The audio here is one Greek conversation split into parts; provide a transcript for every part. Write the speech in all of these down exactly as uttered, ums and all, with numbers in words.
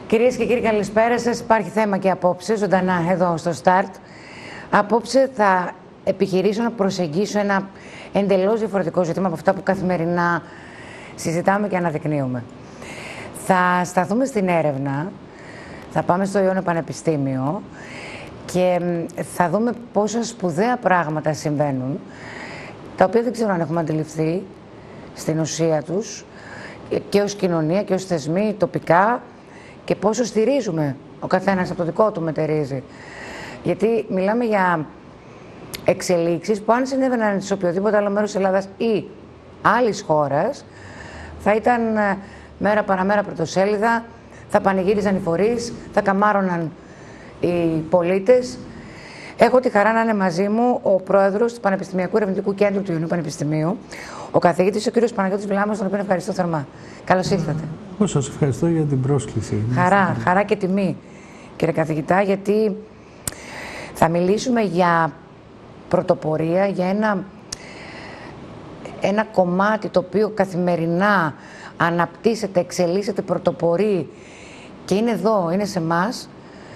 Κυρίες και κύριοι, καλησπέρα σας. Υπάρχει θέμα και απόψε, ζωντανά εδώ στο Start. Απόψε θα επιχειρήσω να προσεγγίσω ένα εντελώς διαφορετικό ζήτημα από αυτά που καθημερινά συζητάμε και αναδεικνύουμε. Θα σταθούμε στην έρευνα, θα πάμε στο Ιόνιο Πανεπιστήμιο και θα δούμε πόσα σπουδαία πράγματα συμβαίνουν, τα οποία δεν ξέρω αν έχουμε αντιληφθεί στην ουσία τους και ως κοινωνία και ως θεσμοί τοπικά, και πόσο στηρίζουμε ο καθένας από το δικό του μετερίζει. Γιατί μιλάμε για εξελίξεις που αν συνέβαιναν σε οποιοδήποτε άλλο μέρος της Ελλάδας ή άλλης χώρας, θα ήταν μέρα παραμέρα πρωτοσέλιδα, θα πανηγύριζαν οι φορείς, θα καμάρωναν οι πολίτες. Έχω τη χαρά να είναι μαζί μου ο πρόεδρος του Πανεπιστημιακού Ερευνητικού Κέντρου του Ιωνίου Πανεπιστημίου, ο καθηγητής ο κ. Παναγιώτης Βλάμος, τον οποίο ευχαριστώ θερμά. Καλώς ήρθατε. Εγώ σας ευχαριστώ για την πρόσκληση. Χαρά, χαρά και τιμή, κύριε καθηγητά, γιατί θα μιλήσουμε για πρωτοπορία, για ένα, ένα κομμάτι το οποίο καθημερινά αναπτύσσεται, εξελίσσεται, πρωτοπορεί και είναι εδώ, είναι σε εμάς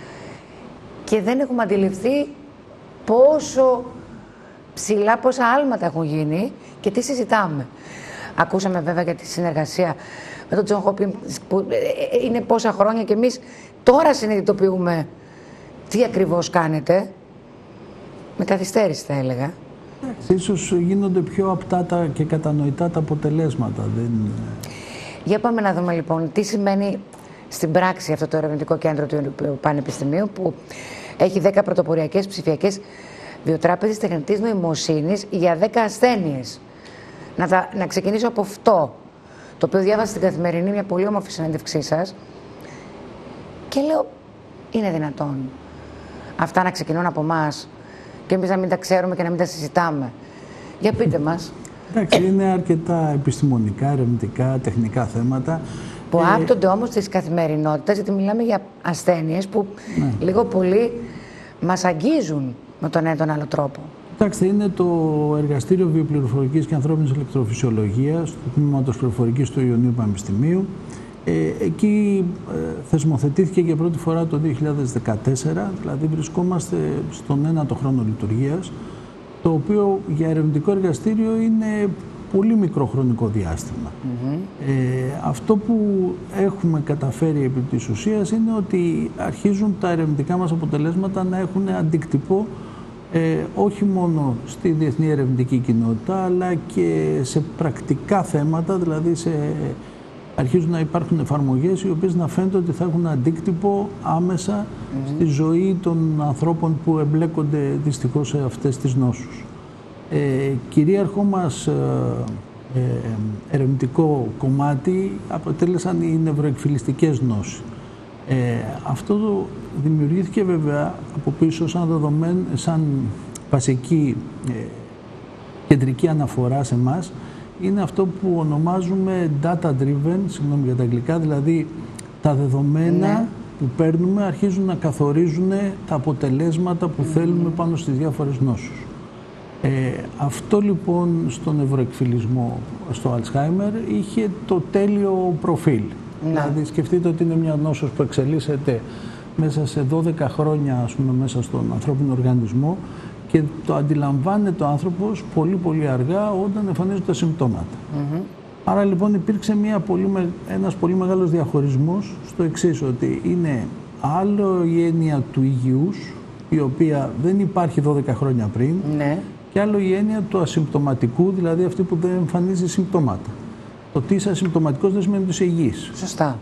και δεν έχουμε αντιληφθεί πόσο ψηλά, πόσα άλματα έχουν γίνει και τι συζητάμε. Ακούσαμε βέβαια για τη συνεργασία με τον Τζον Χόπκινς που είναι πόσα χρόνια και εμείς τώρα συνειδητοποιούμε τι ακριβώς κάνετε. Με καθυστέρηση θα έλεγα. Ίσως γίνονται πιο απτά τα και κατανοητά τα αποτελέσματα. Δεν... Για πάμε να δούμε λοιπόν τι σημαίνει στην πράξη αυτό το ερευνητικό κέντρο του Πανεπιστημίου που έχει δέκα πρωτοποριακές ψηφιακές βιοτράπεζες τεχνητής νοημοσύνης για δέκα ασθένειες. Να, τα, να ξεκινήσω από αυτό, το οποίο διάβασα στην Καθημερινή, μια πολύ όμορφη συνέντευξή σας και λέω, είναι δυνατόν αυτά να ξεκινούν από εμάς και εμείς να μην τα ξέρουμε και να μην τα συζητάμε? Για πείτε μας. Εντάξει, είναι αρκετά επιστημονικά, ερευνητικά, τεχνικά θέματα. Που ε... άπτονται όμως της καθημερινότητας, γιατί μιλάμε για ασθένειες που ναι. λίγο πολύ μας αγγίζουν με τον ένα τον άλλο τρόπο. Κοιτάξτε, είναι το Εργαστήριο Βιοπληροφορικής και Ανθρώπινης Ηλεκτροφυσιολογίας του Τμήματος Πληροφορικής του Ιωνίου Πανεπιστημίου. Ε, εκεί ε, θεσμοθετήθηκε για πρώτη φορά το δύο χιλιάδες δεκατέσσερα, δηλαδή βρισκόμαστε στον ένατο χρόνο λειτουργίας, το οποίο για ερευνητικό εργαστήριο είναι πολύ μικρό χρονικό διάστημα. Mm-hmm. ε, αυτό που έχουμε καταφέρει επί της ουσίας είναι ότι αρχίζουν τα ερευνητικά μας αποτελέσματα να έχουν αντίκτυπο ε, όχι μόνο στη διεθνή ερευνητική κοινότητα, αλλά και σε πρακτικά θέματα, δηλαδή σε, αρχίζουν να υπάρχουν εφαρμογές οι οποίες να φαίνεται ότι θα έχουν αντίκτυπο άμεσα mm-hmm. στη ζωή των ανθρώπων που εμπλέκονται δυστυχώς σε αυτές τις νόσους. Ε, κυρίαρχο μας ε, ε, ερευνητικό κομμάτι αποτέλεσαν οι νευροεκφυλιστικές νόσοι. Ε, αυτό δημιουργήθηκε βέβαια από πίσω σαν δεδομένο, σαν βασική ε, κεντρική αναφορά σε εμάς. Είναι αυτό που ονομάζουμε data-driven, συγγνώμη για τα αγγλικά, δηλαδή τα δεδομένα ναι. που παίρνουμε αρχίζουν να καθορίζουν τα αποτελέσματα που mm-hmm. θέλουμε πάνω στις διάφορες νόσους. Ε, αυτό λοιπόν στον νευροεκφυλισμό, στο Alzheimer, είχε το τέλειο προφίλ. Ναι. Δηλαδή σκεφτείτε ότι είναι μια νόσος που εξελίσσεται μέσα σε δώδεκα χρόνια, ας πούμε, μέσα στον ανθρώπινο οργανισμό και το αντιλαμβάνεται ο άνθρωπος πολύ πολύ αργά όταν εμφανίζονται τα συμπτώματα. Mm-hmm. Άρα λοιπόν υπήρξε μια πολύ, ένας πολύ μεγάλος διαχωρισμός στο εξής, ότι είναι άλλο η έννοια του υγιούς, η οποία δεν υπάρχει δώδεκα χρόνια πριν, ναι. και άλλο η έννοια του ασυμπτωματικού, δηλαδή αυτή που δεν εμφανίζει συμπτώματα. Το ότι είσαι ασυμπτωματικός δεν σημαίνει ότι είσαι υγιής. Σωστά.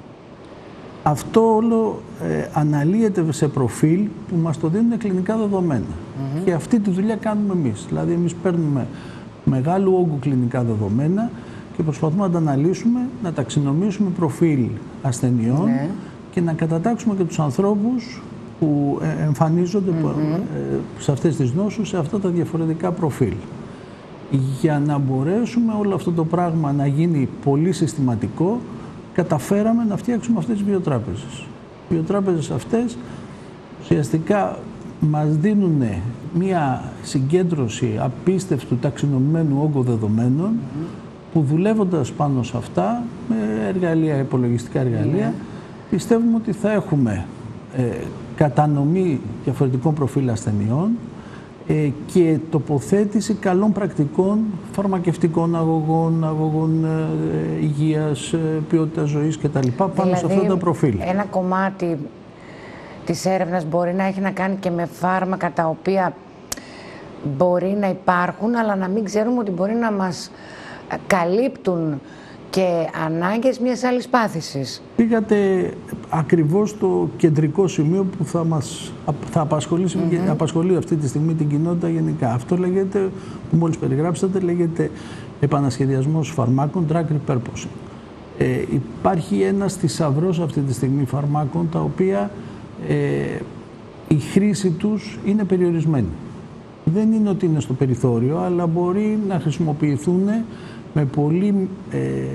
Αυτό όλο ε, αναλύεται σε προφίλ που μας το δίνουν κλινικά δεδομένα. Mm-hmm. Και αυτή τη δουλειά κάνουμε εμείς. Δηλαδή εμείς παίρνουμε μεγάλου όγκου κλινικά δεδομένα και προσπαθούμε να τα αναλύσουμε, να ταξινομήσουμε προφίλ ασθενειών mm-hmm. και να κατατάξουμε και τους ανθρώπους που ε, εμφανίζονται mm-hmm. ε, σε αυτές τις νόσους, σε αυτά τα διαφορετικά προφίλ. Για να μπορέσουμε όλο αυτό το πράγμα να γίνει πολύ συστηματικό, καταφέραμε να φτιάξουμε αυτές τις βιοτράπεζες. Οι βιοτράπεζες αυτές ουσιαστικά μας δίνουν μια συγκέντρωση απίστευτου ταξινομημένου όγκου δεδομένων mm-hmm. που δουλεύοντας πάνω σε αυτά με εργαλεία, υπολογιστικά εργαλεία, πιστεύουμε ότι θα έχουμε ε, κατανομή διαφορετικών προφίλ ασθενειών ε, και τοποθέτηση καλών πρακτικών φαρμακευτικών αγωγών, αγωγών ε, υγείας, ε, ποιότητας ζωής κτλ. Πάνω δηλαδή, σε αυτά τα προφίλ. Ένα κομμάτι της έρευνας μπορεί να έχει να κάνει και με φάρμακα τα οποία μπορεί να υπάρχουν, αλλά να μην ξέρουμε ότι μπορεί να μας καλύπτουν και ανάγκες μιας άλλης πάθησης. Πήγατε ακριβώς στο κεντρικό σημείο που θα μας θα απασχολήσει, mm-hmm. απασχολεί αυτή τη στιγμή την κοινότητα γενικά. Αυτό λέγεται, που μόλις περιγράψατε, λέγεται επανασχεδιασμός φαρμάκων, drug repurposing. Ε, υπάρχει ένας θησαυρός αυτή τη στιγμή φαρμάκων, τα οποία ε, η χρήση τους είναι περιορισμένη. Δεν είναι ότι είναι στο περιθώριο, αλλά μπορεί να χρησιμοποιηθούν με πολύ ε,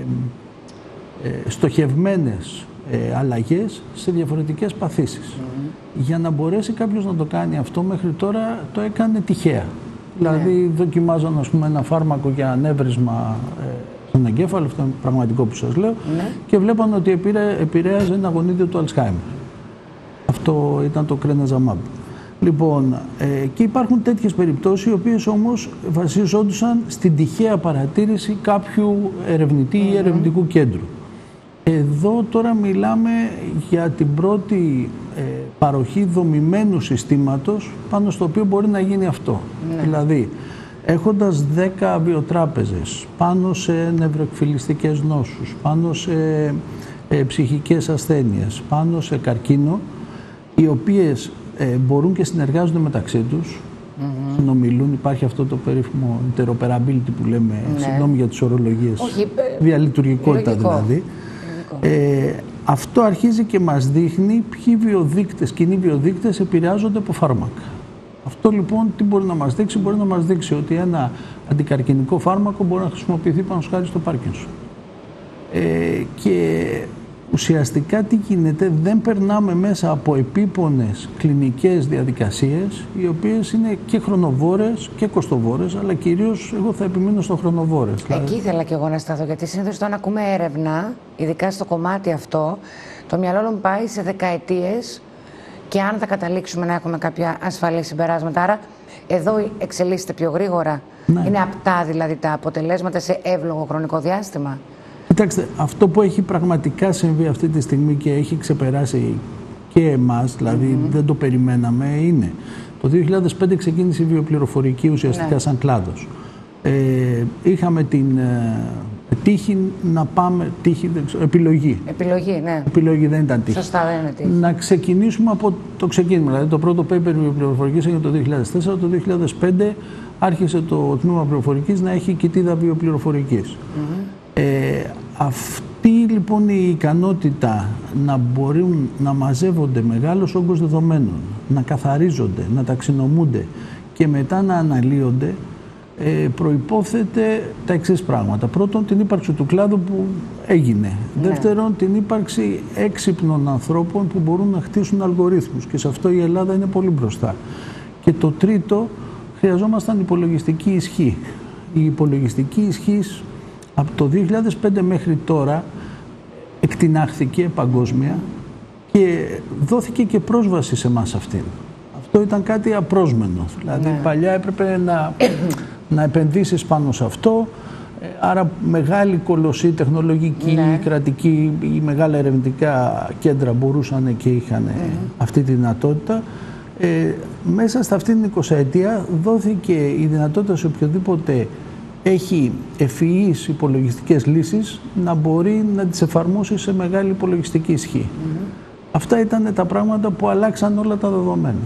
ε, στοχευμένες ε, αλλαγές σε διαφορετικές παθήσεις. Mm-hmm. Για να μπορέσει κάποιος να το κάνει αυτό, μέχρι τώρα το έκανε τυχαία. Mm-hmm. Δηλαδή δοκιμάζαν, ας πούμε, ένα φάρμακο για ανέβρισμα ε, στον εγκέφαλο, αυτό είναι πραγματικό που σας λέω, mm-hmm. και βλέπαν ότι επηρέαζε ένα γονίδιο του Αλτσχάιμερ. Αυτό ήταν το κρενεζαμάμπ. Λοιπόν, ε, και υπάρχουν τέτοιες περιπτώσεις, οι οποίες όμως βασίζονταν στην τυχαία παρατήρηση κάποιου ερευνητή mm-hmm. ή ερευνητικού κέντρου. Εδώ τώρα μιλάμε για την πρώτη ε, παροχή δομημένου συστήματος πάνω στο οποίο μπορεί να γίνει αυτό. Mm-hmm. Δηλαδή, έχοντας δέκα βιοτράπεζες πάνω σε νευροεκφυλιστικές νόσους, πάνω σε ε, ψυχικές ασθένειες, πάνω σε καρκίνο, οι οποίες Ε, μπορούν και συνεργάζονται μεταξύ τους, mm-hmm. συνομιλούν, υπάρχει αυτό το περίφημο interoperability που λέμε, ναι. συγγνώμη για τις ορολογίες, όχι, διαλειτουργικότητα λογικό. δηλαδή. Ε, αυτό αρχίζει και μας δείχνει ποιοι βιοδείκτες, κοινοί βιοδείκτες επηρεάζονται από φάρμακα. Αυτό λοιπόν τι μπορεί να μας δείξει? Μπορεί να μας δείξει ότι ένα αντικαρκινικό φάρμακο μπορεί να χρησιμοποιηθεί πάνω χάρη στο Πάρκινσον. Ε, και ουσιαστικά τι γίνεται, δεν περνάμε μέσα από επίπονες κλινικές διαδικασίες, οι οποίες είναι και χρονοβόρες και κοστοβόρες, αλλά κυρίως εγώ θα επιμείνω στο χρονοβόρες. Εκεί ήθελα και εγώ να σταθώ, γιατί συνήθως όταν ακούμε έρευνα, ειδικά στο κομμάτι αυτό, το μυαλό μου πάει σε δεκαετίες και αν θα καταλήξουμε να έχουμε κάποια ασφαλή συμπεράσματα. Άρα εδώ εξελίσσεται πιο γρήγορα. Ναι. Είναι απτά δηλαδή τα αποτελέσματα σε εύλογο χρονικό διάστημα. Κοιτάξτε, αυτό που έχει πραγματικά συμβεί αυτή τη στιγμή και έχει ξεπεράσει και εμάς, δηλαδή mm-hmm. δεν το περιμέναμε, είναι το δύο χιλιάδες πέντε ξεκίνησε η βιοπληροφορική ουσιαστικά ναι. σαν κλάδος. Ε, είχαμε την ε, τύχη να πάμε, τύχη, δεν ξέρω, επιλογή. Επιλογή, ναι. Επιλογή δεν ήταν τύχη. Σωστά, δεν είναι τύχη. Να ξεκινήσουμε από το ξεκίνημα. Δηλαδή το πρώτο paper βιοπληροφορικής έγινε το δύο χιλιάδες τέσσερα, το δύο χιλιάδες πέντε άρχισε το τμήμα πληροφορικής να έχει κοιτίδα βιοπληροφορικής. Mm-hmm. Ε, αυτή λοιπόν η ικανότητα να μπορούν να μαζεύονται μεγάλος όγκος δεδομένων, να καθαρίζονται, να ταξινομούνται και μετά να αναλύονται, ε, προϋπόθεται τα εξής πράγματα. Πρώτον, την ύπαρξη του κλάδου που έγινε. Ναι. Δεύτερον, την ύπαρξη έξυπνων ανθρώπων που μπορούν να χτίσουν αλγορίθμους και σε αυτό η Ελλάδα είναι πολύ μπροστά. Και το τρίτο, χρειαζόμασταν υπολογιστική ισχύ. Η υπολογιστική ισχύ από το δύο χιλιάδες πέντε μέχρι τώρα εκτινάχθηκε παγκόσμια και δόθηκε και πρόσβαση σε εμάς αυτήν. Αυτό ήταν κάτι απρόσμενο. Δηλαδή ναι. παλιά έπρεπε να, να επενδύσεις πάνω σε αυτό, άρα μεγάλη κολοσσή τεχνολογική, ναι. κρατική ή μεγάλα ερευνητικά κέντρα μπορούσαν και είχαν mm-hmm. αυτή τη δυνατότητα. Ε, μέσα σε αυτήν την εικοσαετία δόθηκε η δυνατότητα σε οποιοδήποτε έχει ευφυείς υπολογιστικές λύσεις να μπορεί να τις εφαρμόσει σε μεγάλη υπολογιστική ισχύ. Mm-hmm. Αυτά ήταν τα πράγματα που αλλάξαν όλα τα δεδομένα.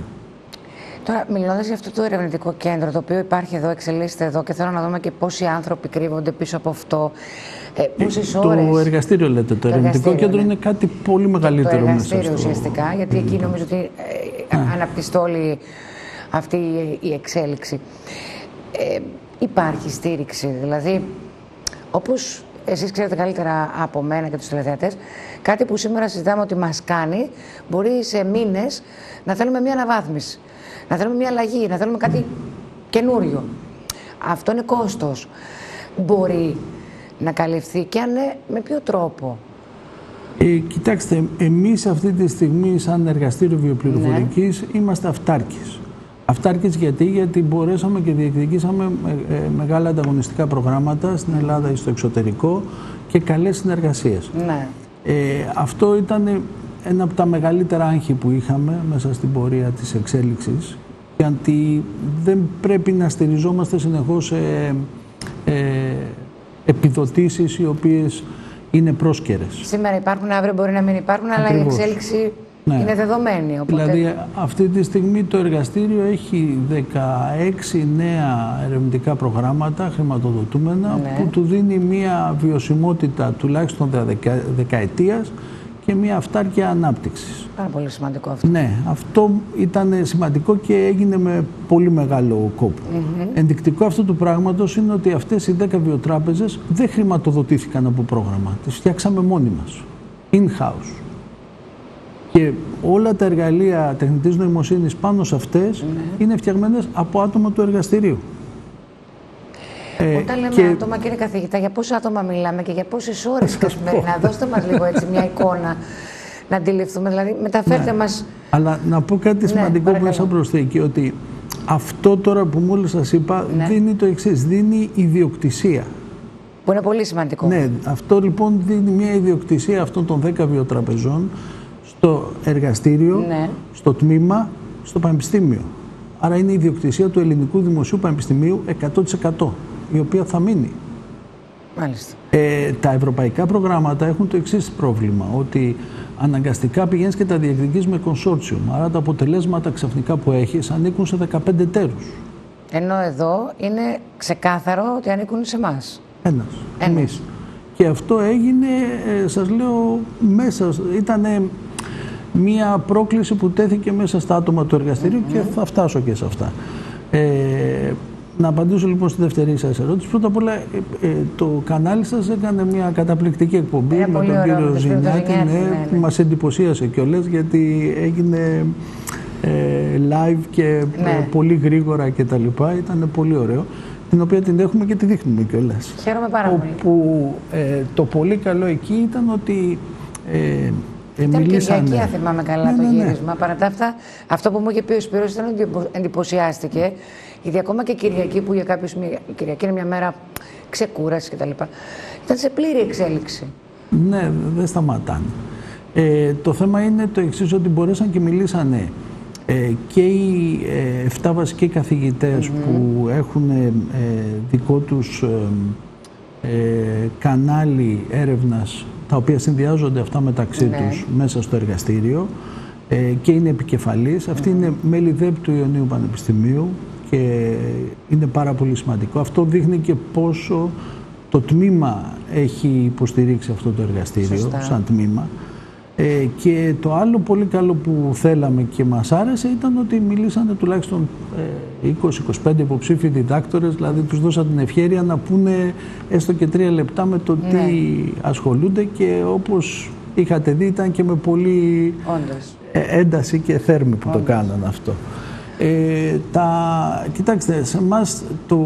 Τώρα, μιλώντας για αυτό το ερευνητικό κέντρο, το οποίο υπάρχει εδώ, εξελίσσεται εδώ και θέλω να δούμε και πόσοι άνθρωποι κρύβονται πίσω από αυτό, ε, πόσες ώρες... Το εργαστήριο λέτε, το, το ερευνητικό κέντρο ναι. είναι κάτι πολύ μεγαλύτερο. Το εργαστήριο μέσα στο... ουσιαστικά, γιατί mm. εκεί νομίζω ότι ε, mm. αναπτύσσεται όλη αυτή η εξέλιξη. Ε, Υπάρχει στήριξη, δηλαδή, όπως εσείς ξέρετε καλύτερα από μένα και τους τηλεθεατές, κάτι που σήμερα συζητάμε ότι μας κάνει, μπορεί σε μήνες να θέλουμε μια αναβάθμιση, να θέλουμε μια αλλαγή, να θέλουμε κάτι καινούριο. Αυτό είναι κόστος. Μπορεί να καλυφθεί και αν ναι, με ποιο τρόπο. Ε, κοιτάξτε, εμείς αυτή τη στιγμή σαν εργαστήριο βιοπληροφορικής ναι. είμαστε αυτάρκης. Αυτάρκης γιατί, γιατί μπορέσαμε και διεκδικήσαμε ε, ε, μεγάλα ανταγωνιστικά προγράμματα στην Ελλάδα ή στο εξωτερικό και καλές συνεργασίες. Ναι. Ε, αυτό ήταν ένα από τα μεγαλύτερα άγχη που είχαμε μέσα στην πορεία της εξέλιξης, γιατί δεν πρέπει να στηριζόμαστε συνεχώς σε ε, επιδοτήσεις οι οποίες είναι πρόσκαιρες. Σήμερα υπάρχουν, αύριο μπορεί να μην υπάρχουν, αλλά Ακριβώς. η εξέλιξη ναι. είναι δεδομένη. Οπότε... Δηλαδή αυτή τη στιγμή το εργαστήριο έχει δεκαέξι νέα ερευνητικά προγράμματα χρηματοδοτούμενα ναι. που του δίνει μια βιωσιμότητα τουλάχιστον δεκα, δεκαετίας και μια αυτάρκεια ανάπτυξης. Πάρα πολύ σημαντικό αυτό. Ναι, αυτό ήταν σημαντικό και έγινε με πολύ μεγάλο κόπο. Mm-hmm. Ενδεικτικό αυτού του πράγματος είναι ότι αυτές οι δέκα βιοτράπεζες δεν χρηματοδοτήθηκαν από πρόγραμμα. Τις φτιάξαμε μόνοι μας, in-house. Και όλα τα εργαλεία τεχνητής νοημοσύνης πάνω σε αυτές mm-hmm. είναι φτιαγμένες από άτομα του εργαστηρίου. Όταν λέμε και... άτομα, κύριε καθηγητά, για πόσα άτομα μιλάμε και για πόσες ώρες καθημερινά? Δώστε μας λίγο έτσι μια εικόνα να αντιληφθούμε, δηλαδή μεταφέρτε ναι. μας... Αλλά να πω κάτι ναι, σημαντικό παρακαλώ. Που είναι σαν προσθήκη, ότι αυτό τώρα που μόλις σας είπα ναι. δίνει το εξής, δίνει ιδιοκτησία. Που είναι πολύ σημαντικό. Ναι, αυτό λοιπόν δίνει μια ιδιοκτησία αυτών των δέκα βιοτραπεζών στο εργαστήριο, ναι. στο τμήμα, στο πανεπιστήμιο. Άρα είναι η ιδιοκτησία του Ελληνικού Δημοσίου Πανεπιστημίου εκατό τοις εκατό. Η οποία θα μείνει. Μάλιστα. Ε, τα ευρωπαϊκά προγράμματα έχουν το εξής πρόβλημα, ότι αναγκαστικά πηγαίνεις και τα διεκδικείς με consortium, άρα τα αποτελέσματα ξαφνικά που έχεις ανήκουν σε δεκαπέντε εταίρους. Ενώ εδώ είναι ξεκάθαρο ότι ανήκουν σε εμάς. Ένας, εμείς. Και αυτό έγινε, ε, σας λέω, μέσα, ήταν μία πρόκληση που τέθηκε μέσα στα άτομα του εργαστηρίου mm-hmm. και θα φτάσω και σε αυτά. Ε, Να απαντήσω λοιπόν στη δεύτερη σας ερώτηση. Πρώτα απ' όλα, ε, ε, το κανάλι σας έκανε μια καταπληκτική εκπομπή ε, με τον ωραίο, κύριο Ζηνιάτη, ναι, ναι, ναι. που μας εντυπωσίασε κιόλας, γιατί έγινε ε, live και ναι. ε, πολύ γρήγορα και τα λοιπά. Ήταν πολύ ωραίο, την οποία την έχουμε και τη δείχνουμε κιόλας. Χαίρομαι πάρα πολύ. Όπου ε, το πολύ καλό εκεί ήταν ότι ε, Ε, ήταν μιλήσανε. Κυριακή, αν θυμάμαι καλά, ναι, το ναι, ναι. γύρισμα. Παρά τα αυτά, αυτό που μου είχε πει ο Σπύρος ήταν ότι εντυπωσιάστηκε. Γιατί ακόμα και Κυριακή, που για κάποιους η Κυριακή είναι μια μέρα ξεκούραση κτλ., ήταν σε πλήρη εξέλιξη. Ναι, δεν σταματάνε. Ε, το θέμα είναι το εξής, ότι μπορέσαν και μιλήσανε ε, και οι ε, εφτά βασικοί καθηγητές mm-hmm. που έχουν ε, δικό τους ε, ε, κανάλι έρευνας, τα οποία συνδυάζονται αυτά μεταξύ ναι. τους μέσα στο εργαστήριο ε, και είναι επικεφαλής. Αυτοί mm-hmm. είναι μέλη ΔΕΠ του Ιωνίου Πανεπιστημίου και είναι πάρα πολύ σημαντικό. Αυτό δείχνει και πόσο το τμήμα έχει υποστηρίξει αυτό το εργαστήριο Σωστά. σαν τμήμα. Ε, και το άλλο πολύ καλό που θέλαμε και μας άρεσε ήταν ότι μιλήσανε τουλάχιστον ε, είκοσι με είκοσι πέντε υποψήφιοι διδάκτορες, δηλαδή τους δώσαν την ευχέρεια να πούνε έστω και τρία λεπτά με το ναι. τι ασχολούνται, και όπως είχατε δει ήταν και με πολύ ε, ένταση και θέρμη που Όντως. το κάνανε αυτό. Ε, τα, κοιτάξτε, σε εμάς το,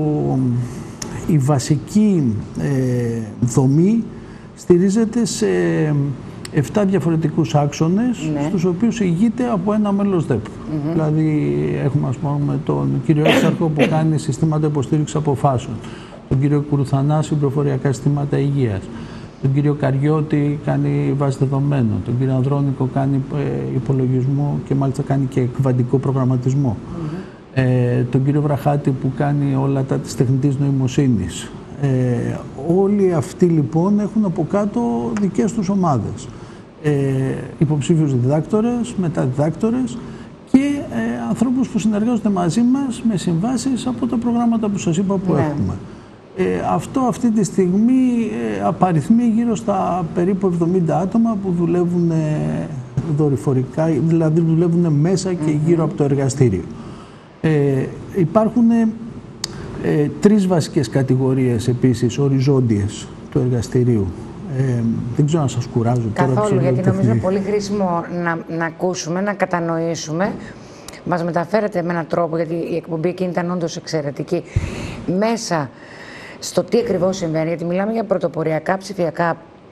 η βασική ε, δομή στηρίζεται σε εφτά διαφορετικούς άξονες, ναι. στους οποίους ηγείται από ένα μέλος ΔΕΠ. Mm-hmm. Δηλαδή έχουμε, ας πούμε, τον κύριο Έξαρχο που κάνει συστήματα υποστήριξης αποφάσεων, τον κύριο Κουρουθανάση προφοριακά συστήματα υγείας, τον κύριο Καριώτη κάνει βάση δεδομένων, τον κύριο Ανδρώνικο κάνει ε, υπολογισμό και μάλιστα κάνει και κβαντικό προγραμματισμό, mm-hmm. ε, τον κύριο Βραχάτη που κάνει όλα τα της τεχνητής νοημοσύνης. Ε, όλοι αυτοί λοιπόν έχουν από κάτω δικές τους ομάδες. Ε, υποψήφιους διδάκτορες, μεταδιδάκτορες και ε, ανθρώπους που συνεργάζονται μαζί μας με συμβάσεις από τα προγράμματα που σας είπα που ναι. έχουμε. Ε, αυτό αυτή τη στιγμή ε, απαριθμεί γύρω στα περίπου εβδομήντα άτομα που δουλεύουν ε, δορυφορικά, δηλαδή δουλεύουν μέσα και mm-hmm. γύρω από το εργαστήριο. Ε, υπάρχουν ε, ε, τρεις βασικές κατηγορίες επίσης οριζόντιες του εργαστηρίου. Ε, δεν ξέρω αν σας κουράζω τώρα. Καθόλου, γιατί νομίζω είναι πολύ χρήσιμο να, να ακούσουμε, να κατανοήσουμε. Μας μεταφέρετε με έναν τρόπο, γιατί η εκπομπή εκείνη ήταν όντως εξαιρετική, μέσα στο τι ακριβώς συμβαίνει, γιατί μιλάμε για πρωτοποριακά ψηφιακά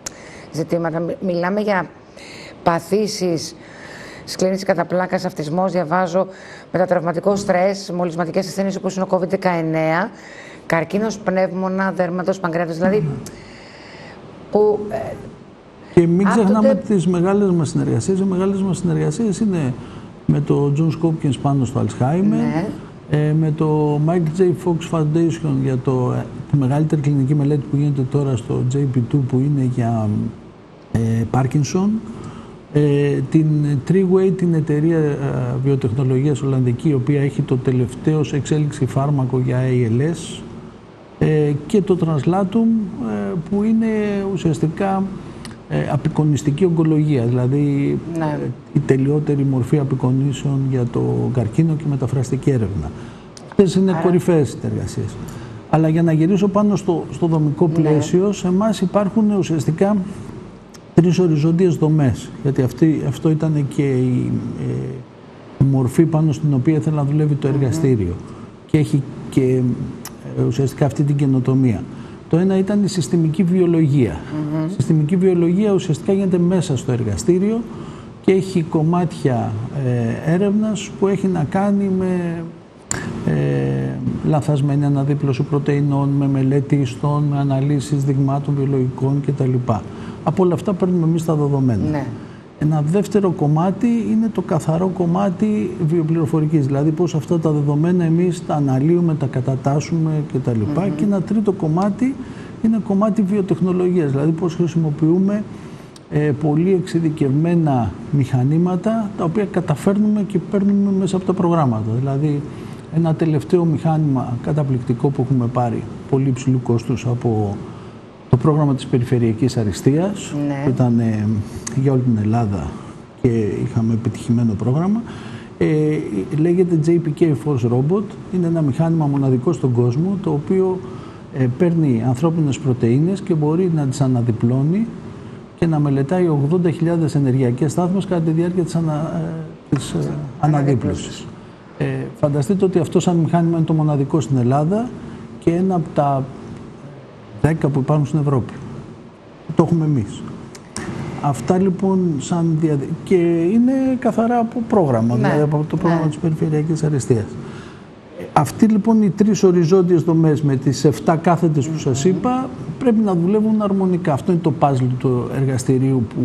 ζητήματα. Μιλάμε για παθήσεις, σκλήνηση κατά πλάκας, αυτισμός, διαβάζω, μετατραυματικό στρες, μολυσματικές ασθένειες όπως είναι ο κόβιντ δεκαεννέα, καρκίνος πνεύμονα, δέρματος, παγκρέατος, δηλαδή που... Ε, και μην ξεχνάμε άπτονται... τις μεγάλες μας συνεργασίες. Οι μεγάλες μας συνεργασίες είναι με το Johns Hopkins πάνω στο Alzheimer, ναι. ε, με το Michael J. Fox Foundation για το, τη μεγαλύτερη κλινική μελέτη που γίνεται τώρα στο τζέι πι τού που είναι για ε, Parkinson, ε, την Treeway, την εταιρεία ε, βιοτεχνολογίας Ολλανδική, η οποία έχει το τελευταίο σε εξέλιξη φάρμακο για έι ελ ες, ε, και το Translatum, ε, που είναι ουσιαστικά ε, απεικονιστική ογκολογία, δηλαδή ναι. ε, η τελειότερη μορφή απεικονίσεων για το καρκίνο και μεταφραστική έρευνα. Αυτές είναι Άρα... κορυφαίες συνεργασίες. Αλλά για να γυρίσω πάνω στο, στο δομικό πλαίσιο, ναι. σε εμάς υπάρχουν ουσιαστικά τρεις οριζόντιες δομές, γιατί αυτή, αυτό ήταν και η, ε, η μορφή πάνω στην οποία ήθελε να δουλεύει το εργαστήριο mm-hmm. και έχει και ε, ουσιαστικά αυτή την καινοτομία. Το ένα ήταν η συστημική βιολογία. Mm-hmm. Η συστημική βιολογία ουσιαστικά γίνεται μέσα στο εργαστήριο και έχει κομμάτια ε, έρευνας που έχει να κάνει με ε, λανθασμένη αναδίπλωση πρωτεϊνών, με μελέτη ιστών, με αναλύσεις δειγμάτων βιολογικών κτλ. Από όλα αυτά παίρνουμε εμείς τα δεδομένα. Ναι. Ένα δεύτερο κομμάτι είναι το καθαρό κομμάτι βιοπληροφορικής, δηλαδή πώς αυτά τα δεδομένα εμείς τα αναλύουμε, τα κατατάσσουμε κτλ. Mm-hmm. Και ένα τρίτο κομμάτι είναι κομμάτι βιοτεχνολογίας, δηλαδή πώς χρησιμοποιούμε ε, πολύ εξειδικευμένα μηχανήματα τα οποία καταφέρνουμε και παίρνουμε μέσα από τα προγράμματα. Δηλαδή ένα τελευταίο μηχάνημα καταπληκτικό που έχουμε πάρει πολύ υψηλού κόστους από το πρόγραμμα της Περιφερειακής Αριστείας, ναι. που ήταν ε, για όλη την Ελλάδα και είχαμε επιτυχημένο πρόγραμμα. Ε, λέγεται τζέι πι κέι Force Robot. Είναι ένα μηχάνημα μοναδικό στον κόσμο, το οποίο ε, παίρνει ανθρώπινες πρωτεΐνες και μπορεί να τις αναδιπλώνει και να μελετάει ογδόντα χιλιάδες ενεργειακές στάθμες κατά τη διάρκεια της, ανα, ε, της ε, αναδίπλωσης. Ε, φανταστείτε ότι αυτό σαν μηχάνημα είναι το μοναδικό στην Ελλάδα και ένα από τα δέκα που υπάρχουν στην Ευρώπη. Το έχουμε εμείς. Αυτά λοιπόν σαν διαδικασία. Και είναι καθαρά από πρόγραμμα, ναι, δηλαδή από το πρόγραμμα ναι. της Περιφερειακής Αριστείας. Αυτοί λοιπόν οι τρεις οριζόντιες δομές με τις εφτά κάθετες που σας είπα πρέπει να δουλεύουν αρμονικά. Αυτό είναι το puzzle του εργαστηρίου που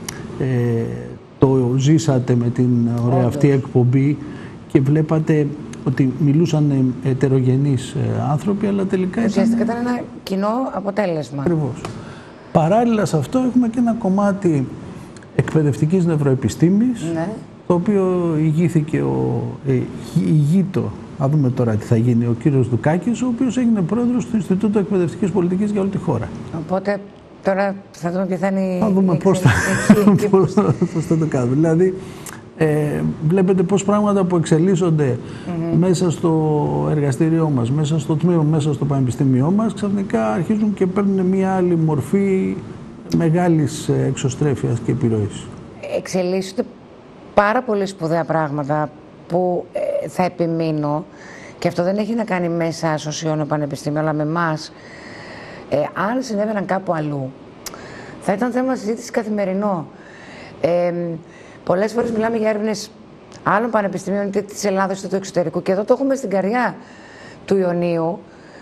ε, το ζήσατε με την ωραία αυτή εκπομπή και βλέπατε ότι μιλούσαν ετερογενείς άνθρωποι, αλλά τελικά ουσιαστικά ήταν ένα κοινό αποτέλεσμα. Ακριβώς. Παράλληλα σε αυτό έχουμε και ένα κομμάτι εκπαιδευτικής νευροεπιστήμης, ναι. το οποίο ηγήθηκε ο, ε, ηγείτο, θα δούμε τώρα τι θα γίνει, ο κύριος Δουκάκης, ο οποίος έγινε πρόεδρος του Ινστιτούτου Εκπαιδευτικής Πολιτικής για όλη τη χώρα. Οπότε τώρα θα δούμε ποια θα είναι η... Θα δούμε πώς θα, πώς, πώς θα το κάνουμε. Δηλαδή, Ε, βλέπετε πώς πράγματα που εξελίσσονται mm-hmm. μέσα στο εργαστήριό μας, μέσα στο τμήμα, μέσα στο πανεπιστήμιό μας, ξαφνικά αρχίζουν και παίρνουν μια άλλη μορφή μεγάλης εξωστρέφειας και επιρροής. Εξελίσσονται πάρα πολύ σπουδαία πράγματα που ε, θα επιμείνω, και αυτό δεν έχει να κάνει μέσα στο Σιώνο Πανεπιστήμιο, αλλά με εμάς. Ε, αν συνέβαιναν κάπου αλλού, θα ήταν θέμα συζήτηση καθημερινό. Ε, Πολλές φορές μιλάμε για έρευνες άλλων πανεπιστημίων, είτε της Ελλάδας είτε του εξωτερικού, και εδώ το έχουμε στην καρδιά του Ιωνίου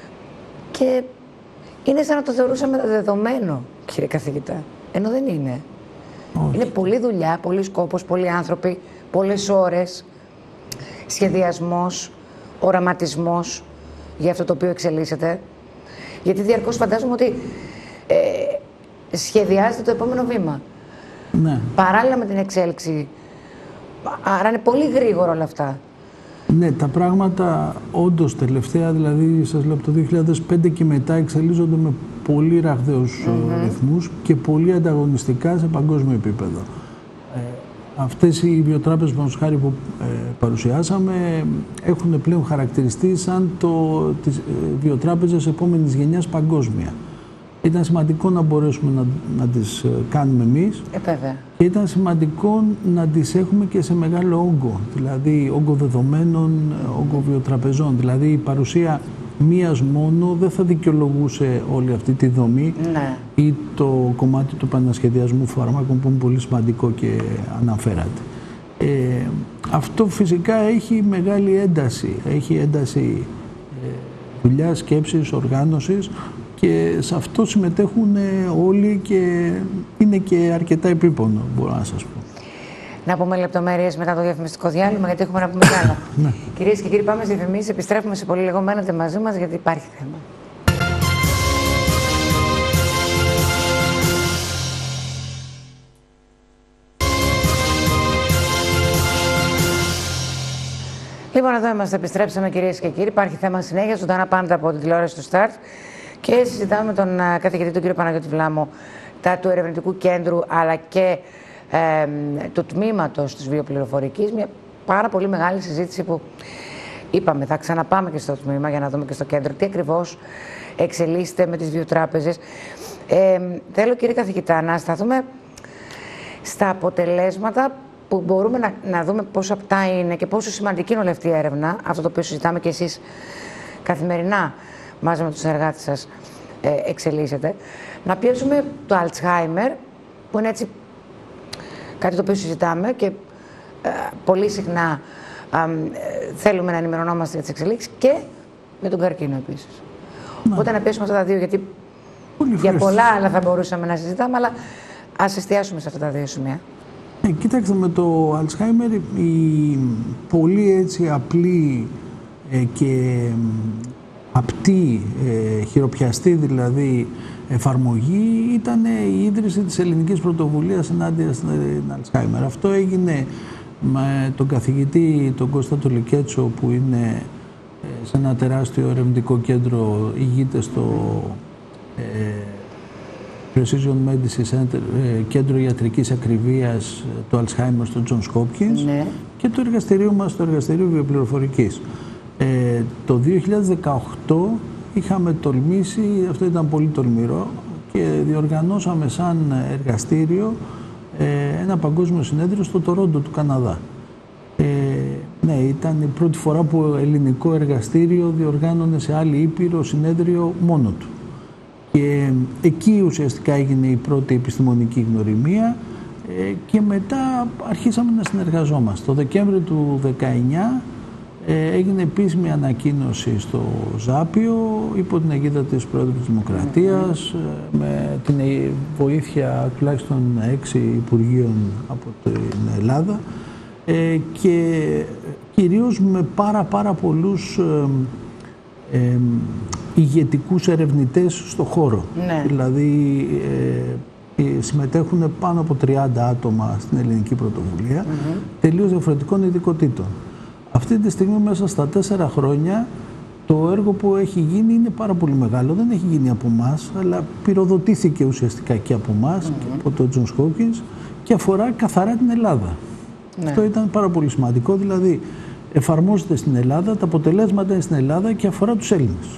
και είναι σαν να το θεωρούσαμε δεδομένο, κύριε καθηγητά. Ενώ δεν είναι. Όχι. Είναι πολλή δουλειά, πολλοί σκόπος, πολλοί άνθρωποι, πολλές ώρες, σχεδιασμός, οραματισμός για αυτό το οποίο εξελίσσεται. Γιατί διαρκώς φαντάζομαι ότι ε, σχεδιάζεται το επόμενο βήμα. Ναι. Παράλληλα με την εξέλιξη. Άρα είναι πολύ γρήγορα όλα αυτά. Ναι, τα πράγματα όντως τελευταία, δηλαδή σας λέω από το δύο χιλιάδες πέντε και μετά εξελίσσονται με πολύ ραγδαίους mm-hmm. ρυθμούς και πολύ ανταγωνιστικά σε παγκόσμιο επίπεδο. Ε, αυτές οι βιοτράπεζες που ε, παρουσιάσαμε έχουν πλέον χαρακτηριστεί σαν το, τις ε, βιοτράπεζες επόμενης γενιάς παγκόσμια. Ήταν σημαντικό να μπορέσουμε να, να τις κάνουμε εμείς ε, βέβαια. Και ήταν σημαντικό να τις έχουμε και σε μεγάλο όγκο, δηλαδή όγκο δεδομένων, όγκο βιοτραπεζών. Δηλαδή η παρουσία μίας μόνο δεν θα δικαιολογούσε όλη αυτή τη δομή ναι. ή το κομμάτι του επανασχεδιασμού φαρμάκων που είναι πολύ σημαντικό και αναφέρατε. Ε, αυτό φυσικά έχει μεγάλη ένταση, έχει ένταση ε, δουλειά, σκέψης, οργάνωσης και σε αυτό συμμετέχουν όλοι και είναι και αρκετά επίπονο, μπορώ να σας πω. Να πούμε λεπτομέρειες μετά το διαφημιστικό διάλειμμα, γιατί έχουμε να πούμε κι άλλα. Ναι. Κυρίες και κύριοι, πάμε στις διαφημίσεις, επιστρέφουμε σε πολύ λίγο, μένετε μαζί μας γιατί υπάρχει θέμα. Λοιπόν, εδώ είμαστε, επιστρέψαμε κυρίες και κύριοι. Υπάρχει θέμα συνέχεια, ζωντανά πάντα από την τηλεόραση του Σταρτ. Και συζητάμε με τον καθηγητή, τον κύριο Παναγιώτη Βλάμο, τα του ερευνητικού κέντρου αλλά και ε, του τμήματος της βιοπληροφορικής. Μια πάρα πολύ μεγάλη συζήτηση που είπαμε, θα ξαναπάμε και στο τμήμα για να δούμε και στο κέντρο τι ακριβώς εξελίσσεται με τις βιοτράπεζες. Ε, θέλω, κύριε καθηγητά, να σταθούμε στα αποτελέσματα που μπορούμε να, να δούμε πόσο απτά είναι και πόσο σημαντική είναι όλη αυτή η έρευνα, αυτό το οποίο συζητάμε και εσείς καθημερινά μαζί με τους συνεργάτες σας ε, εξελίσσεται. Να πιέσουμε το Alzheimer, που είναι έτσι κάτι το οποίο συζητάμε και ε, πολύ συχνά ε, θέλουμε να ενημερωνόμαστε για τις εξελίξεις, και με τον καρκίνο επίσης. Ναι. Οπότε να πιέσουμε αυτά τα δύο, γιατί πολύ για πολλά άλλα θα μπορούσαμε να συζητάμε, αλλά ας εστιάσουμε σε αυτά τα δύο σημεία. Ε, κοίταξτε, με το Alzheimer η πολύ έτσι απλή ε, και απτή, ε, χειροπιαστή δηλαδή εφαρμογή ήταν η ίδρυση της ελληνικής πρωτοβουλίας ενάντια στην Alzheimer. Αυτό έγινε με τον καθηγητή τον Κώστα Τολικέτσο, που είναι ε, σε ένα τεράστιο ερευνητικό κέντρο, ηγείται στο ε, Precision Medicine Center, ε, κέντρο ιατρικής ακριβίας, το Alzheimer στο Johns Hopkins, ναι. και το εργαστηρίο μας, το εργαστήριο βιοπληροφορικής. Ε, το δύο χιλιάδες δεκαοκτώ είχαμε τολμήσει, αυτό ήταν πολύ τολμηρό, και διοργανώσαμε σαν εργαστήριο ε, ένα παγκόσμιο συνέδριο στο Τορόντο του Καναδά. Ε, ναι, ήταν η πρώτη φορά που ελληνικό εργαστήριο διοργάνωνε σε άλλη ήπειρο συνέδριο μόνο του. Και εκεί ουσιαστικά έγινε η πρώτη επιστημονική γνωριμία ε, και μετά αρχίσαμε να συνεργαζόμαστε. Το Δεκέμβριο του δύο χιλιάδες δεκαεννιά ε, έγινε επίσημη ανακοίνωση στο Ζάπιο υπό την αιγίδα της Πρόεδρου της Δημοκρατίας, ε, με την βοήθεια τουλάχιστον έξι υπουργείων από την Ελλάδα ε, και κυρίως με πάρα πάρα πολλούς ε, ε, ηγετικούς ερευνητές στο χώρο. Ναι. Δηλαδή ε, συμμετέχουν πάνω από τριάντα άτομα στην ελληνική πρωτοβουλία, mm-hmm. τελείως διαφορετικών ειδικοτήτων. Αυτή τη στιγμή, μέσα στα τέσσερα χρόνια, το έργο που έχει γίνει είναι πάρα πολύ μεγάλο. Δεν έχει γίνει από εμάς, αλλά πυροδοτήθηκε ουσιαστικά και από εμάς, mm-hmm. και από το Johns Hopkins, και αφορά καθαρά την Ελλάδα. Ναι. Αυτό ήταν πάρα πολύ σημαντικό, δηλαδή εφαρμόζεται στην Ελλάδα, τα αποτελέσματα είναι στην Ελλάδα και αφορά τους Έλληνες.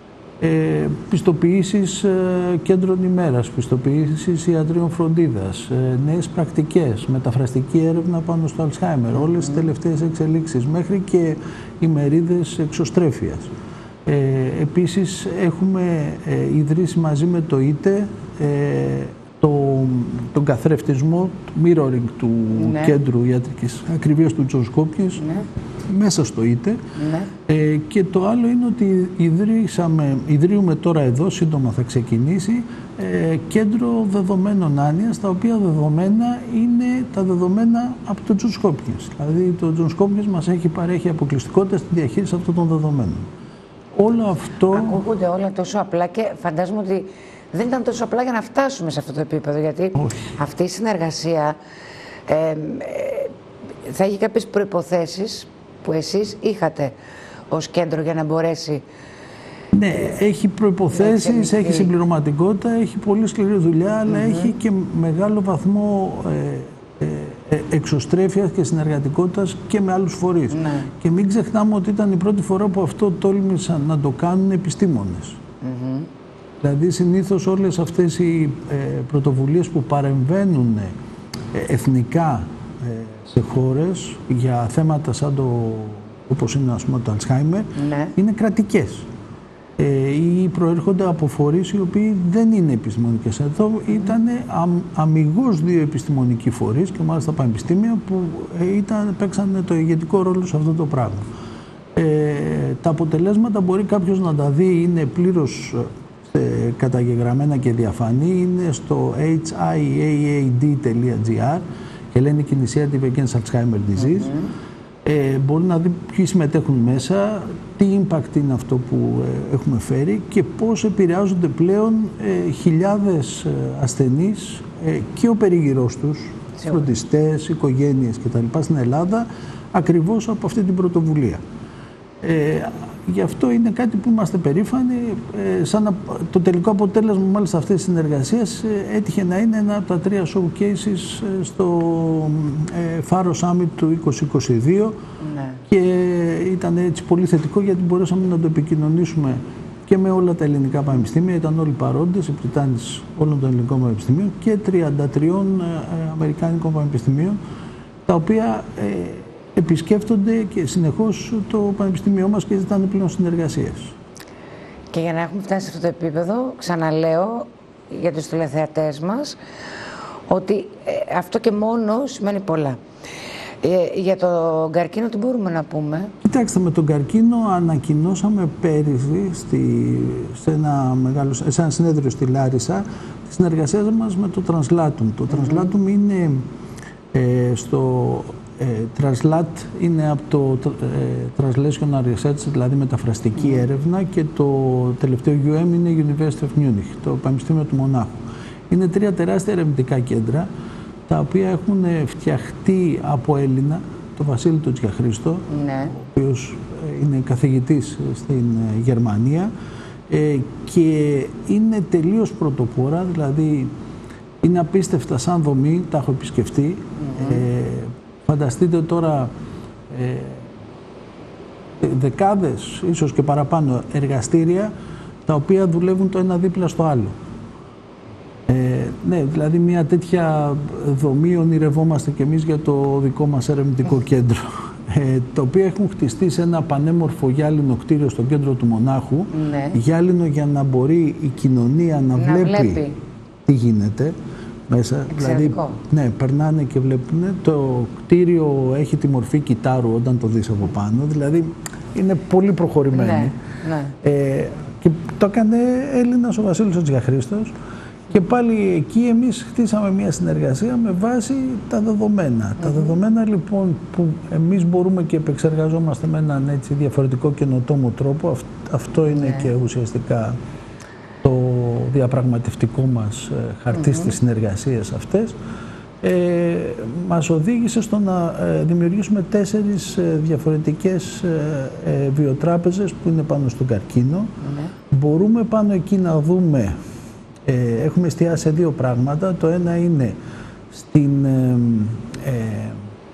Ε, πιστοποιήσεις ε, κέντρων ημέρας, πιστοποιήσεις ιατρίων φροντίδας, ε, νέες πρακτικές, μεταφραστική έρευνα πάνω στο Alzheimer, mm-hmm. όλες τις τελευταίες εξελίξεις, μέχρι και ημερίδες εξωστρέφειας. Ε, επίσης έχουμε ε, ιδρύσει μαζί με το ΙΤΕ ε, το, τον καθρεφτισμό, mirroring του ναι. κέντρου ιατρικής ακριβίας του Johns Hopkins, ναι. μέσα στο ΙΤΕ. Ναι. Ε, και το άλλο είναι ότι ιδρύσαμε, ιδρύουμε τώρα εδώ, σύντομα θα ξεκινήσει, ε, κέντρο δεδομένων άνοιας, τα οποία δεδομένα είναι τα δεδομένα από το Johns Hopkins. Δηλαδή το Johns Hopkins μας έχει παρέχει αποκλειστικότητα στη διαχείριση αυτών των δεδομένων. Όλο αυτό... Ακούγονται όλα τόσο απλά και φαντάζομαι ότι δεν ήταν τόσο απλά για να φτάσουμε σε αυτό το επίπεδο, γιατί όχι. αυτή η συνεργασία ε, ε, θα έχει κάποιες προϋποθέσεις που εσείς είχατε ως κέντρο για να μπορέσει... Ναι, έχει προϋποθέσεις, έχει συμπληρωματικότητα, έχει πολύ σκληρή δουλειά, αλλά mm-hmm. έχει και μεγάλο βαθμό ε, ε, εξωστρέφειας και συνεργατικότητας και με άλλους φορείς. Ναι. Και μην ξεχνάμε ότι ήταν η πρώτη φορά που αυτό τόλμησαν να το κάνουν επιστήμονες. Mm-hmm. Δηλαδή συνήθως όλες αυτές οι ε, πρωτοβουλίες που παρεμβαίνουν ε, εθνικά ε, σε χώρες για θέματα σαν το, όπως είναι ας πούμε το Alzheimer, ναι. είναι κρατικές. ε, ή προέρχονται από φορείς οι οποίοι δεν είναι επιστημονικές. Εδώ ήταν αμ, αμιγώς δύο επιστημονικοί φορείς και μάλιστα πανεπιστήμια που ε, ήταν, παίξαν το ηγετικό ρόλο σε αυτό το πράγμα. Ε, τα αποτελέσματα μπορεί κάποιος να τα δει, είναι πλήρως ε, καταγεγραμμένα και διαφανή, είναι στο έιτς άι έι έι ντι τελεία τζι άρ, Hellenic Initiative Against Alzheimer's Disease. Mm-hmm. ε, μπορεί να δει ποιοι συμμετέχουν μέσα, τι impact είναι αυτό που ε, έχουμε φέρει και πώς επηρεάζονται πλέον ε, χιλιάδες ε, ασθενείς ε, και ο περίγυρός τους, φροντιστές, οικογένειες κτλ. Στην Ελλάδα, ακριβώς από αυτή την πρωτοβουλία. Ε, γι' αυτό είναι κάτι που είμαστε περήφανοι. Ε, σαν το τελικό αποτέλεσμα μάλιστα αυτής της συνεργασίας ε, έτυχε να είναι ένα από τα τρία showcases ε, στο ε, Faro Summit του είκοσι είκοσι δύο. Ναι. Και ήταν έτσι πολύ θετικό γιατί μπορέσαμε να το επικοινωνήσουμε και με όλα τα ελληνικά πανεπιστήμια. Ήταν όλοι παρόντες, επιτετάνεις όλων των ελληνικών πανεπιστημίων και τριάντα τριών ε, αμερικάνικων πανεπιστημίων, τα οποία ε, επισκέφτονται και συνεχώς το πανεπιστήμιό μας και ζητάνε πλέον συνεργασίες. Και για να έχουμε φτάσει σε αυτό το επίπεδο, ξαναλέω για τους τηλεθεατές μας, ότι ε, αυτό και μόνο σημαίνει πολλά. Ε, για τον καρκίνο τι μπορούμε να πούμε? Κοιτάξτε, με τον καρκίνο ανακοινώσαμε πέρυσι στη, σε, ένα μεγάλο, σε ένα συνέδριο στη Λάρισα τη συνεργασία μας με το Translatum. Το mm-hmm. Translatum είναι ε, στο... Ε, Translate είναι από το ε, Translational Research, δηλαδή μεταφραστική mm. έρευνα, και το τελευταίο γιου εμ είναι University of Munich, το Πανεπιστήμιο του Μονάχου. Είναι τρία τεράστια ερευνητικά κέντρα, τα οποία έχουν φτιαχτεί από Έλληνα, τον Βασίλη τον Τζιαχρίστο, mm. ο οποίος είναι καθηγητής στην Γερμανία ε, και είναι τελείως πρωτοπόρα, δηλαδή είναι απίστευτα σαν δομή, τα έχω επισκεφτεί. Mm. Ε, Φανταστείτε τώρα ε, δεκάδες, ίσως και παραπάνω, εργαστήρια τα οποία δουλεύουν το ένα δίπλα στο άλλο. Ε, ναι, δηλαδή μια τέτοια δομή ονειρευόμαστε κι εμείς για το δικό μας ερευνητικό κέντρο. Ε, το οποίο έχουν χτιστεί σε ένα πανέμορφο γυάλινο κτίριο στο κέντρο του Μονάχου. Ναι. Γυάλινο για να μπορεί η κοινωνία να, να βλέπει, βλέπει τι γίνεται μέσα. Δηλαδή, ναι, περνάνε και βλέπουν. Το κτίριο έχει τη μορφή κιτάρου όταν το δεις από πάνω. Δηλαδή, είναι πολύ προχωρημένο. Ναι, ναι. Ε, και το έκανε Έλληνας ο Βασίλης ο Τζιαχρίστος. Και πάλι εκεί εμείς χτίσαμε μια συνεργασία με βάση τα δεδομένα. Mm-hmm. Τα δεδομένα λοιπόν που εμείς μπορούμε και επεξεργαζόμαστε με έναν έτσι διαφορετικό καινοτόμο τρόπο, αυ, αυτό είναι yeah. και ουσιαστικά το διαπραγματευτικό μας ε, χαρτί mm-hmm. στις συνεργασίες αυτές, ε, μας οδήγησε στο να ε, δημιουργήσουμε τέσσερις ε, διαφορετικές ε, ε, βιοτράπεζες που είναι πάνω στον καρκίνο. Mm-hmm. Μπορούμε πάνω εκεί να δούμε, ε, έχουμε εστιάσει σε δύο πράγματα. Το ένα είναι στην, ε, ε,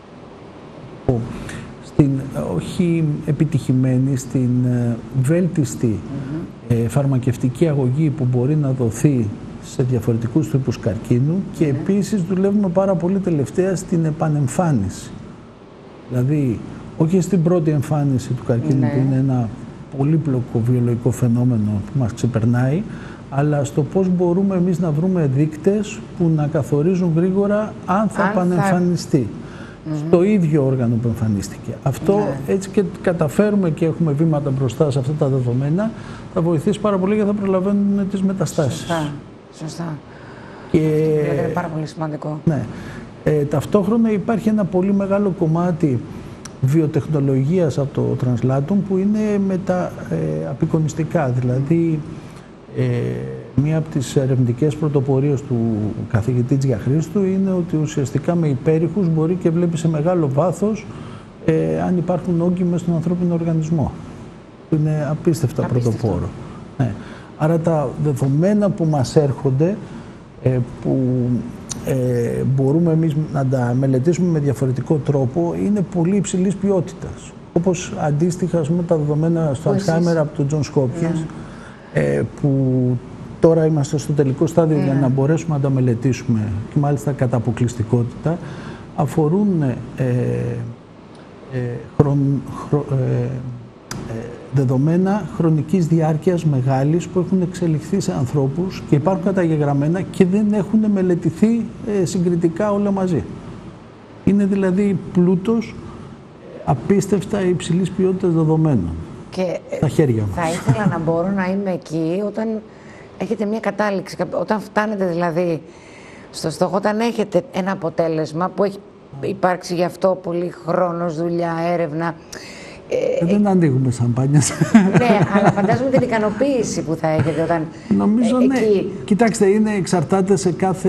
ο, στην όχι επιτυχημένη, στην ε, βέλτιστη mm-hmm. ε, φαρμακευτική αγωγή που μπορεί να δοθεί σε διαφορετικούς τύπους καρκίνου και mm-hmm. επίσης δουλεύουμε πάρα πολύ τελευταία στην επανεμφάνιση. Δηλαδή, όχι στην πρώτη εμφάνιση του καρκίνου mm-hmm. που είναι ένα πολύπλοκο βιολογικό φαινόμενο που μας ξεπερνάει, αλλά στο πώς μπορούμε εμείς να βρούμε δείκτες που να καθορίζουν γρήγορα αν θα αν επανεμφανιστεί θα... στο mm-hmm. ίδιο όργανο που εμφανίστηκε. Αυτό yeah. έτσι και καταφέρουμε και έχουμε βήματα μπροστά σε αυτά τα δεδομένα, θα βοηθήσει πάρα πολύ γιατί θα προλαβαίνουν τις μεταστάσεις. Σωστά. Σωστά. Και... αυτό είναι πάρα πολύ σημαντικό. Ναι. Ε, ταυτόχρονα υπάρχει ένα πολύ μεγάλο κομμάτι βιοτεχνολογίας από το Translatum που είναι με τα ε, απεικονιστικά, δηλαδή Ε, μία από τις ερευνητικές πρωτοπορίες του καθηγητή Τζιαχρίστου είναι ότι ουσιαστικά με υπέρηχους μπορεί και βλέπει σε μεγάλο βάθος ε, αν υπάρχουν όγκοι μέσα στον ανθρώπινο οργανισμό. Που είναι απίστευτα Απίστευτο. πρωτοπόρο. Ναι. Άρα τα δεδομένα που μας έρχονται, ε, που ε, μπορούμε εμείς να τα μελετήσουμε με διαφορετικό τρόπο, είναι πολύ υψηλής ποιότητας. Όπως αντίστοιχα με τα δεδομένα στο Alzheimer από τον Johns Hopkins, ναι. που τώρα είμαστε στο τελικό στάδιο yeah. για να μπορέσουμε να τα μελετήσουμε και μάλιστα κατά αποκλειστικότητα, αφορούν ε, ε, χρον, χρο, ε, ε, δεδομένα χρονικής διάρκειας μεγάλης που έχουν εξελιχθεί σε ανθρώπους και υπάρχουν καταγεγραμμένα και δεν έχουν μελετηθεί ε, συγκριτικά όλα μαζί. Είναι δηλαδή πλούτος απίστευτα υψηλής ποιότητας δεδομένων και στα χέρια μας. Θα ήθελα να μπορώ να είμαι εκεί όταν έχετε μια κατάληξη, όταν φτάνετε δηλαδή στο στόχο, όταν έχετε ένα αποτέλεσμα που έχει υπάρξει γι' αυτό πολύ χρόνος, δουλειά, έρευνα. Ε, δεν ανοίγουμε σαμπάνιας. Ναι, αλλά φαντάζομαι την ικανοποίηση που θα έχετε όταν νομίζω, ε, ναι. εκεί. Κοιτάξτε, είναι, εξαρτάται σε κάθε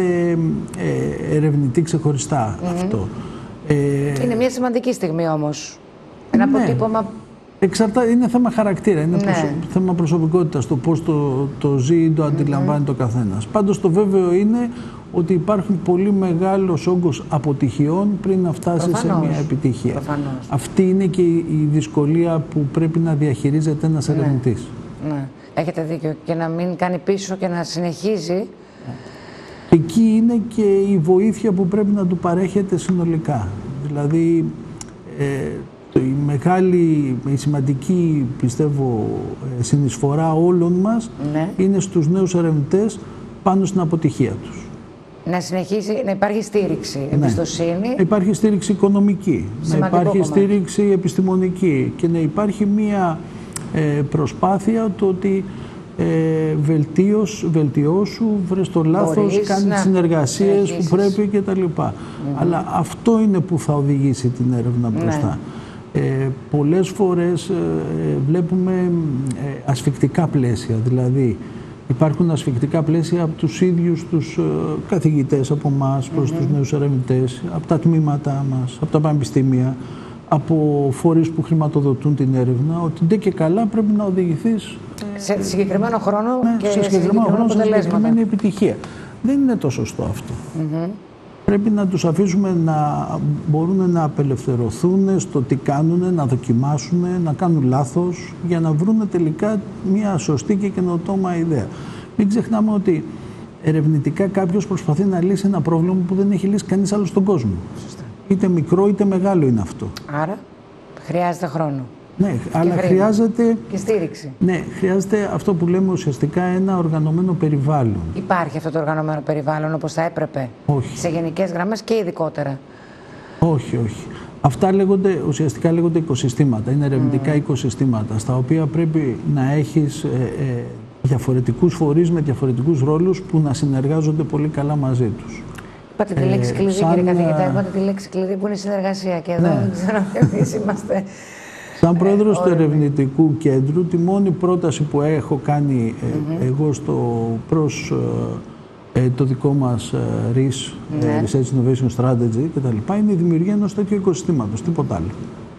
ε, ερευνητή ξεχωριστά mm-hmm. αυτό. Ε, είναι μια σημαντική στιγμή όμως. Ένα ναι. αποτύπωμα. Εξαρτάται, είναι θέμα χαρακτήρα, είναι ναι. προσω... θέμα προσωπικότητας, το πώς το, το ζει ή το αντιλαμβάνει mm-hmm. το καθένας. Πάντως το βέβαιο είναι ότι υπάρχει πολύ μεγάλος όγκος αποτυχιών πριν να φτάσει Προφανώς. σε μια επιτυχία. Προφανώς. Αυτή είναι και η δυσκολία που πρέπει να διαχειρίζεται ένας ναι. ερευνητής. Ναι. Έχετε δίκιο. Και να μην κάνει πίσω και να συνεχίζει. Και εκεί είναι και η βοήθεια που πρέπει να του παρέχεται συνολικά. Δηλαδή, ε, η μεγάλη, η σημαντική, πιστεύω, συνεισφορά όλων μας ναι. είναι στους νέους ερευνητές πάνω στην αποτυχία τους. Να συνεχίσει, να υπάρχει στήριξη, ναι. εμπιστοσύνη. Να υπάρχει στήριξη οικονομική, Σημαντικό να υπάρχει κομμάτι. στήριξη επιστημονική και να υπάρχει μία ε, προσπάθεια το ότι ε, βελτίως, βελτιώσου, βρες το λάθος, κάνει τις συνεργασίες που πρέπει κτλ. Mm-hmm. Αλλά αυτό είναι που θα οδηγήσει την έρευνα μπροστά. Ναι. Ε, πολλές φορές ε, βλέπουμε ε, ασφικτικά πλαίσια, δηλαδή υπάρχουν ασφικτικά πλαίσια από τους ίδιους τους ε, καθηγητές, από εμάς προς mm-hmm. τους νέους ερευνητές, από τα τμήματά μας, από τα πανεπιστήμια, από φορείς που χρηματοδοτούν την έρευνα, ότι ντε και καλά πρέπει να οδηγηθείς ε, σε συγκεκριμένο χρόνο ναι, και σε συγκεκριμένο χρόνο, σε συγκεκριμένη επιτυχία. Δεν είναι το σωστό αυτό. Mm-hmm. Πρέπει να τους αφήσουμε να μπορούν να απελευθερωθούν στο τι κάνουν, να δοκιμάσουν, να κάνουν λάθος για να βρουν τελικά μια σωστή και καινοτόμα ιδέα. Μην ξεχνάμε ότι ερευνητικά κάποιος προσπαθεί να λύσει ένα πρόβλημα που δεν έχει λύσει κανείς άλλος στον κόσμο. Σωστά. Είτε μικρό είτε μεγάλο είναι αυτό. Άρα χρειάζεται χρόνο. Ναι, και αλλά χρήμα. χρειάζεται... Και στήριξη. Ναι, χρειάζεται αυτό που λέμε ουσιαστικά ένα οργανωμένο περιβάλλον. Υπάρχει αυτό το οργανωμένο περιβάλλον όπως θα έπρεπε? Όχι. Σε γενικές γραμμές και ειδικότερα? Όχι, όχι. Αυτά λέγονται, ουσιαστικά λέγονται οικοσυστήματα. Είναι ερευνητικά mm. οικοσυστήματα, στα οποία πρέπει να έχεις ε, ε, διαφορετικούς φορείς με διαφορετικούς ρόλους που να συνεργάζονται πολύ καλά μαζί τους. Είπατε τη λέξη κλειδί, σαν... κύριε καθηγητά, είπατε τη λέξη κλειδί που είναι η συνεργασία και εδώ ναι. δεν ξέρω εμείς είμαστε... Σαν πρόεδρος του ερευνητικού κέντρου, τη μόνη πρόταση που έχω κάνει mm-hmm. ε, εγώ στο, προς ε, το δικό μας ε, ΡΙΣ, mm-hmm. ε, Research Innovation Strategy κτλ. Είναι η δημιουργία ενός τέτοιου οικοσυστήματος, τίποτα άλλο.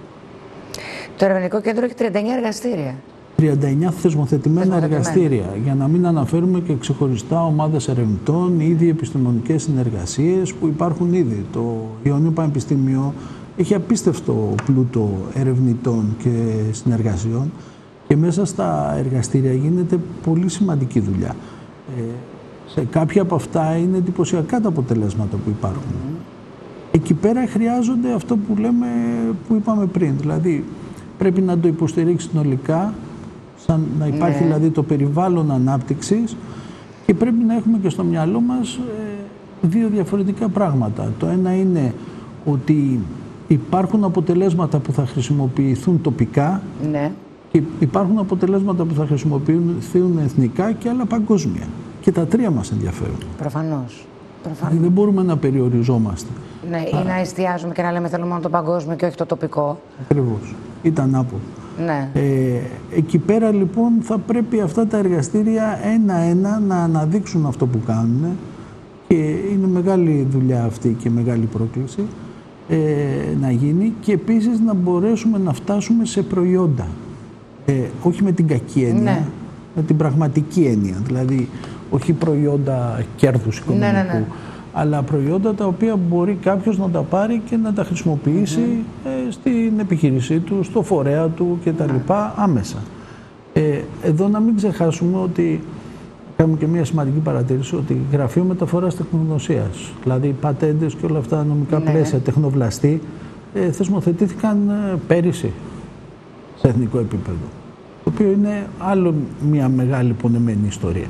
Το ερευνητικό κέντρο έχει τριάντα εννέα εργαστήρια. τριάντα εννέα θεσμοθετημένα εργαστήρια, για να μην αναφέρουμε και ξεχωριστά ομάδες ερευνητών, ήδη επιστημονικές συνεργασίες που υπάρχουν ήδη. Το Ιωνίου Πανεπιστήμιο έχει απίστευτο πλούτο ερευνητών και συνεργασιών και μέσα στα εργαστήρια γίνεται πολύ σημαντική δουλειά. Ε, σε κάποια από αυτά είναι εντυπωσιακά τα αποτελέσματα που υπάρχουν. Mm. Εκεί πέρα χρειάζονται αυτό που λέμε, που είπαμε πριν, δηλαδή πρέπει να το υποστηρίξει συνολικά, σαν να υπάρχει ναι. δηλαδή το περιβάλλον ανάπτυξης και πρέπει να έχουμε και στο μυαλό μας ε, δύο διαφορετικά πράγματα. Το ένα είναι ότι υπάρχουν αποτελέσματα που θα χρησιμοποιηθούν τοπικά ναι. και υπάρχουν αποτελέσματα που θα χρησιμοποιηθούν εθνικά και άλλα παγκόσμια. Και τα τρία μας ενδιαφέρουν. Προφανώς. Προφανώς. Δηλαδή δεν μπορούμε να περιοριζόμαστε. Ναι, ή να εστιάζουμε και να λέμε θέλουμε μόνο το παγκόσμιο και όχι το τοπικό. Ακριβώς. Ήταν άπο. Ναι. Ε, εκεί πέρα λοιπόν θα πρέπει αυτά τα εργαστήρια ένα-ένα να αναδείξουν αυτό που κάνουν και είναι μεγάλη δουλειά αυτή και μεγάλη πρόκληση. Ε, να γίνει και επίσης να μπορέσουμε να φτάσουμε σε προϊόντα. Ε, όχι με την κακή έννοια, ναι. με την πραγματική έννοια. Δηλαδή, όχι προϊόντα κέρδους οικονομικού, ναι, ναι, ναι. αλλά προϊόντα τα οποία μπορεί κάποιος να τα πάρει και να τα χρησιμοποιήσει mm-hmm. ε, στην επιχείρησή του, στο φορέα του κτλ. Mm-hmm. άμεσα. Ε, εδώ να μην ξεχάσουμε ότι κάνουμε και μια σημαντική παρατήρηση ότι γραφείο μεταφοράς τεχνογνωσίας, δηλαδή πατέντες και όλα αυτά νομικά ναι. πλαίσια, τεχνοβλαστή, ε, θεσμοθετήθηκαν ε, πέρυσι σε εθνικό επίπεδο. το οποίο είναι άλλο μια μεγάλη πονεμένη ιστορία.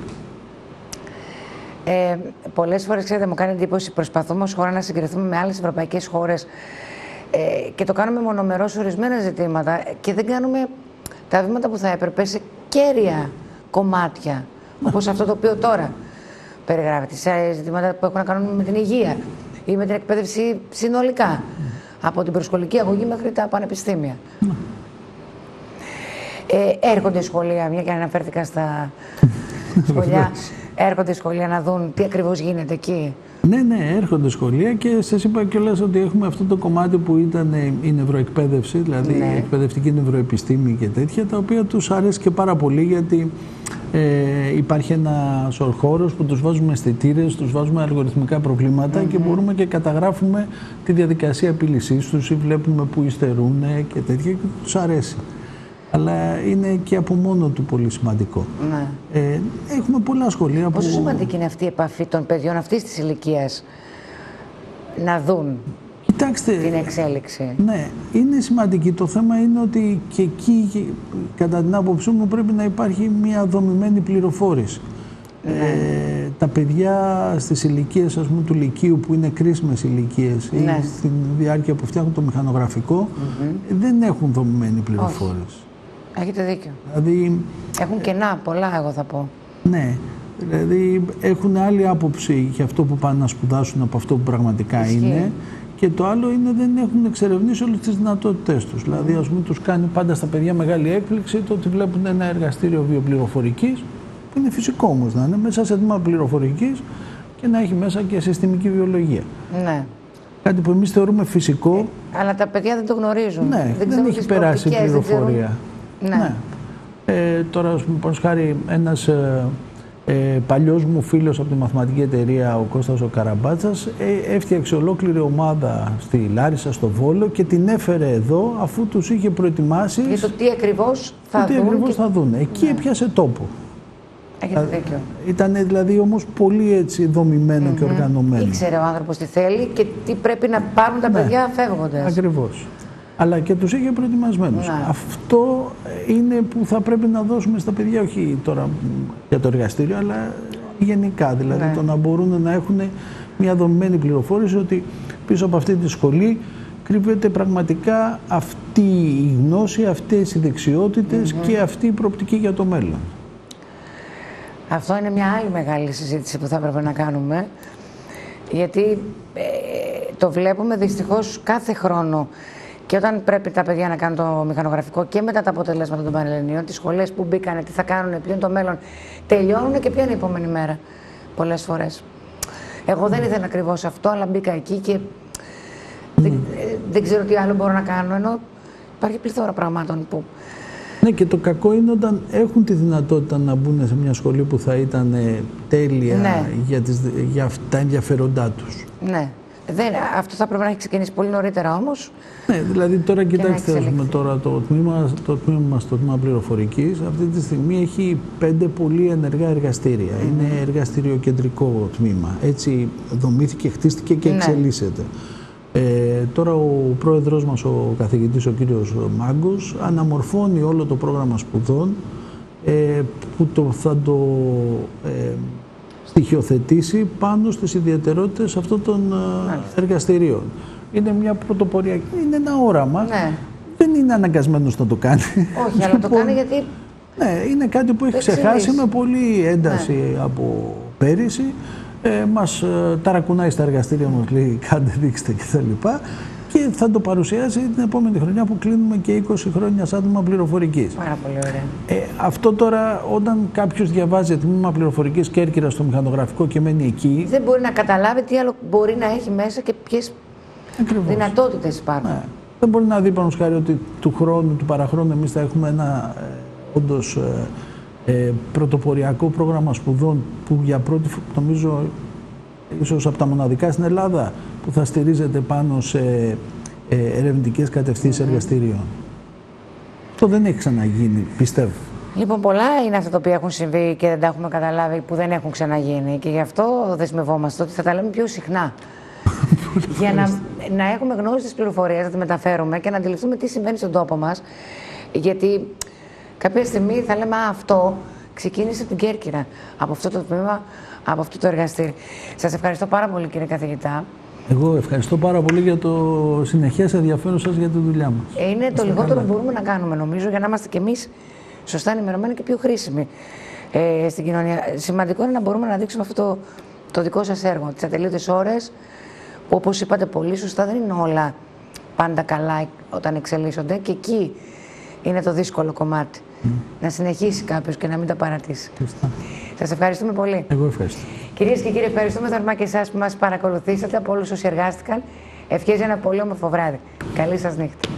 Ε, πολλές φορές, ξέρετε, μου κάνει εντύπωση, προσπαθούμε ως χώρα να συγκριθούμε με άλλες ευρωπαϊκές χώρες ε, και το κάνουμε μονομερώς ορισμένα ζητήματα και δεν κάνουμε τα βήματα που θα έπρεπε σε κέρια κομμάτια, όπως αυτό το οποίο τώρα περιγράφεται, σε ζητήματα που έχουν να κάνουν με την υγεία ή με την εκπαίδευση συνολικά, από την προσχολική αγωγή μέχρι τα πανεπιστήμια. Ε, έρχονται σχολεία, μια και αναφέρθηκα στα σχολεία, έρχονται σχολεία να δουν τι ακριβώς γίνεται εκεί. Ναι, ναι, έρχονται σχολεία και σας είπα κιόλας ότι έχουμε αυτό το κομμάτι που ήταν η νευροεκπαίδευση, δηλαδή ναι. η εκπαιδευτική νευροεπιστήμη και τέτοια, τα οποία τους αρέσει και πάρα πολύ γιατί ε, υπάρχει ένας χώρος που τους βάζουμε αισθητήρες, τους βάζουμε αλγοριθμικά προβλήματα mm-hmm. και μπορούμε και καταγράφουμε τη διαδικασία επίλυσής τους ή βλέπουμε που υστερούν και τέτοια και τους αρέσει. Αλλά είναι και από μόνο του πολύ σημαντικό. Ναι. Ε, έχουμε πολλά σχολεία Πόσο που... σημαντική είναι αυτή η επαφή των παιδιών αυτής της ηλικίας να δουν Κοιτάξτε, την εξέλιξη? Ναι, είναι σημαντική. Το θέμα είναι ότι και εκεί, κατά την άποψή μου, πρέπει να υπάρχει μια δομημένη πληροφόρηση. Ναι. Ε, τα παιδιά στις ηλικίες, ας πούμε, του λυκείου, που είναι κρίσιμες ηλικίες, ναι. ή στη διάρκεια που φτιάχνουν το μηχανογραφικό, mm-hmm. δεν έχουν δομημένη πληροφόρηση. Όχι. Έχετε δίκιο. Δηλαδή, έχουν κενά πολλά, εγώ θα πω. Ναι. Δηλαδή έχουν άλλη άποψη για αυτό που πάνε να σπουδάσουν από αυτό που πραγματικά Ισχύει. είναι. Και το άλλο είναι δεν έχουν εξερευνήσει όλες τις δυνατότητές τους. Mm. Δηλαδή, ας πούμε, τους κάνει πάντα στα παιδιά μεγάλη έκπληξη το ότι βλέπουν ένα εργαστήριο βιοπληροφορικής, που είναι φυσικό όμως να είναι, μέσα σε τμήμα πληροφορικής και να έχει μέσα και συστημική βιολογία. Ναι. Κάτι που εμείς θεωρούμε φυσικό. Ε, αλλά τα παιδιά δεν το γνωρίζουν. Ναι, δεν, δεν έχει περάσει η πληροφορία. Ναι. ναι. Ε, τώρα, ας πούμε, προς χάρη, ένας ε, ε, παλιός μου φίλος από τη μαθηματική εταιρεία, ο Κώστας ο Καραμπάτσας, ε, έφτιαξε ολόκληρη ομάδα στη Λάρισα, στο Βόλο και την έφερε εδώ αφού τους είχε προετοιμάσει για το τι ακριβώς θα τι δουν. Ακριβώς και... θα δουν. Εκεί ναι. έπιασε τόπο. Έχετε δίκιο. Ήταν δηλαδή όμως πολύ έτσι δομημένο mm-hmm. και οργανωμένο. Ήξερε ο άνθρωπος τι θέλει και τι πρέπει να πάρουν τα ναι. παιδιά φεύγοντας. Ακριβώς. Αλλά και τους είχε προετοιμασμένους. Ναι. Αυτό είναι που θα πρέπει να δώσουμε στα παιδιά, όχι τώρα για το εργαστήριο, αλλά γενικά. Δηλαδή ναι. το να μπορούν να έχουν μια δομημένη πληροφόρηση ότι πίσω από αυτή τη σχολή κρύβεται πραγματικά αυτή η γνώση, αυτές οι δεξιότητες mm-hmm. και αυτή η προοπτική για το μέλλον. Αυτό είναι μια άλλη μεγάλη συζήτηση που θα έπρεπε να κάνουμε, γιατί ε, το βλέπουμε δυστυχώς κάθε χρόνο. Και όταν πρέπει τα παιδιά να κάνουν το μηχανογραφικό και μετά τα αποτελέσματα των Πανελληνίων, τις σχολές που μπήκανε, τι θα κάνουν, ποιο είναι το μέλλον, τελειώνουν και ποια είναι η επόμενη μέρα. Πολλές φορές. Εγώ δεν ήθελα ακριβώς αυτό, αλλά μπήκα εκεί και mm. δεν, δεν ξέρω τι άλλο μπορώ να κάνω. Ενώ υπάρχει πληθώρα πραγμάτων που. Ναι, και το κακό είναι όταν έχουν τη δυνατότητα να μπουν σε μια σχολή που θα ήταν τέλεια ναι. για, τις, για τα ενδιαφέροντά τους. Ναι. Δεν, αυτό θα πρέπει να έχει ξεκινήσει πολύ νωρίτερα όμως. Ναι, δηλαδή τώρα κοιτάξτε, πούμε, τώρα το τμήμα, το τμήμα μας, το τμήμα πληροφορικής, αυτή τη στιγμή έχει πέντε πολύ ενεργά εργαστήρια. Mm-hmm. Είναι εργαστηριοκεντρικό τμήμα. Έτσι δομήθηκε, χτίστηκε και εξελίσσεται. Ναι. Ε, τώρα ο πρόεδρος μας, ο καθηγητής, ο κύριος Μάγκος, αναμορφώνει όλο το πρόγραμμα σπουδών ε, που το, θα το ε, στοιχειοθετήσει πάνω στις ιδιαιτερότητες αυτών των Μάλιστα. εργαστηρίων. Είναι μια πρωτοπορία, είναι ένα όραμα. Ναι. Δεν είναι αναγκασμένος να το κάνει. Όχι, αλλά το κάνει γιατί... Ναι, είναι κάτι που έχει ξεχάσει με πολύ ένταση ναι. από πέρυσι. Ε, μας ε, ταρακουνάει στα εργαστήρια μας, λέει κάντε, δείξτε κτλ. Και θα το παρουσιάσει την επόμενη χρονιά που κλείνουμε και είκοσι χρόνια σαν τμήμα πληροφορικής. Πάρα πολύ ωραία. Ε, αυτό τώρα, όταν κάποιος διαβάζει τμήμα πληροφορικής Κέρκυρα στο μηχανογραφικό και μένει εκεί. Δεν μπορεί να καταλάβει τι άλλο μπορεί να έχει μέσα και ποιες δυνατότητες υπάρχουν. Ναι. Δεν μπορεί να δει πάνω χάρη ότι του χρόνου, του παραχρόνου, εμείς θα έχουμε ένα ε, όντως ε, ε, πρωτοποριακό πρόγραμμα σπουδών που για πρώτη φορά, νομίζω, ίσως από τα μοναδικά στην Ελλάδα, που θα στηρίζεται πάνω σε ε, ερευνητικές κατευθύνσεις mm-hmm. εργαστηρίων. Αυτό δεν έχει ξαναγίνει, πιστεύω. Λοιπόν, πολλά είναι αυτά τα οποία έχουν συμβεί και δεν τα έχουμε καταλάβει, που δεν έχουν ξαναγίνει. Και γι' αυτό δεσμευόμαστε ότι θα τα λέμε πιο συχνά. Για να, να έχουμε γνώση της πληροφορίας, να τη μεταφέρουμε και να αντιληφθούμε τι συμβαίνει στον τόπο μας. Γιατί κάποια στιγμή θα λέμε «Α, αυτό ξεκίνησε από την Κέρκυρα, από αυτό το τμήμα, από αυτό το εργαστήρι». Σας ευχαριστώ πάρα πολύ, κύριε καθηγητά. Εγώ ευχαριστώ πάρα πολύ για το συνεχές ενδιαφέρον σας για τη δουλειά μας. Είναι Είστε το λιγότερο καλά. που μπορούμε να κάνουμε, νομίζω, για να είμαστε κι εμείς σωστά ενημερωμένοι και πιο χρήσιμοι ε, στην κοινωνία. Σημαντικό είναι να μπορούμε να δείξουμε αυτό το, το δικό σας έργο, τις ατελείωτες ώρες, που όπως είπατε πολύ σωστά δεν είναι όλα πάντα καλά όταν εξελίσσονται, και εκεί είναι το δύσκολο κομμάτι. Mm. Να συνεχίσει κάποιος και να μην τα παρατήσει. Ευχαριστώ. Σας ευχαριστούμε πολύ. Εγώ ευχαριστώ. Κυρίες και κύριοι, ευχαριστούμε θερμά και εσάς που μας παρακολουθήσατε, από όλους όσοι εργάστηκαν. Ευχές για ένα πολύ όμορφο βράδυ. Καλή σας νύχτα.